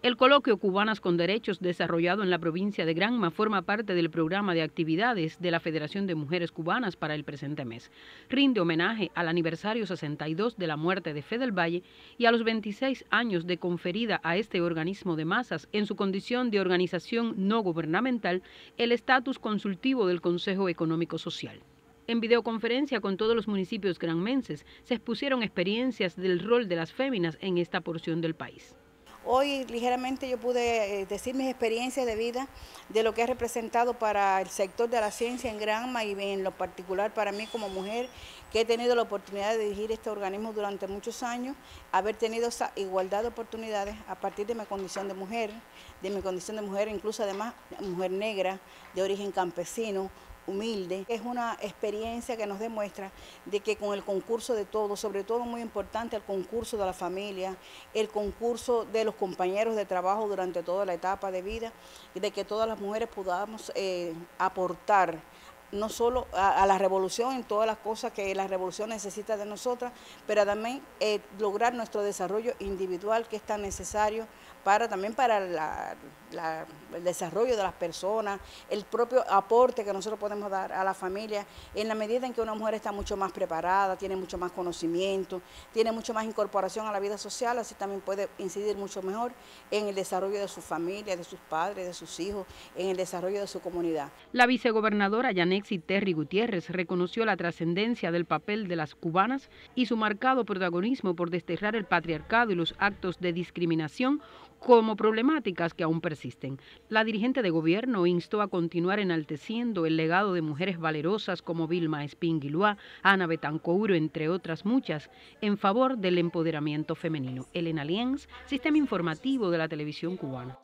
El coloquio Cubanas con Derechos, desarrollado en la provincia de Granma, forma parte del programa de actividades de la Federación de Mujeres Cubanas para el presente mes. Rinde homenaje al aniversario 62 de la muerte de Fe del Valle y a los 26 años de conferida a este organismo de masas, en su condición de organización no gubernamental, el estatus consultivo del Consejo Económico Social. En videoconferencia con todos los municipios granmenses se expusieron experiencias del rol de las féminas en esta porción del país. Hoy ligeramente yo pude decir mis experiencias de vida, de lo que ha representado para el sector de la ciencia en Granma y en lo particular para mí como mujer, que he tenido la oportunidad de dirigir este organismo durante muchos años, haber tenido esa igualdad de oportunidades a partir de mi condición de mujer, incluso además mujer negra, de origen campesino, humilde. Es una experiencia que nos demuestra de que con el concurso de todos, sobre todo muy importante el concurso de la familia, el concurso de los compañeros de trabajo durante toda la etapa de vida, de que todas las mujeres podamos aportar no solo a la revolución, en todas las cosas que la revolución necesita de nosotras, pero también lograr nuestro desarrollo individual que es tan necesario también para el desarrollo de las personas, el propio aporte que nosotros podemos dar a la familia, en la medida en que una mujer está mucho más preparada, tiene mucho más conocimiento, tiene mucho más incorporación a la vida social, así también puede incidir mucho mejor en el desarrollo de su familia, de sus padres, de sus hijos, en el desarrollo de su comunidad. La vicegobernadora Yanexi Terry Gutiérrez reconoció la trascendencia del papel de las cubanas y su marcado protagonismo por desterrar el patriarcado y los actos de discriminación como problemáticas que aún persisten. La dirigente de gobierno instó a continuar enalteciendo el legado de mujeres valerosas como Vilma Espínguiluá, Ana Betancouro, entre otras muchas, en favor del empoderamiento femenino. Elena Lienz, Sistema Informativo de la Televisión Cubana.